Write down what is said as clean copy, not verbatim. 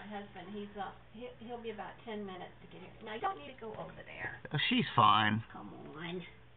husband. He'll be about 10 minutes to get here. Now, you don't need to go over there. She's fine. Come on.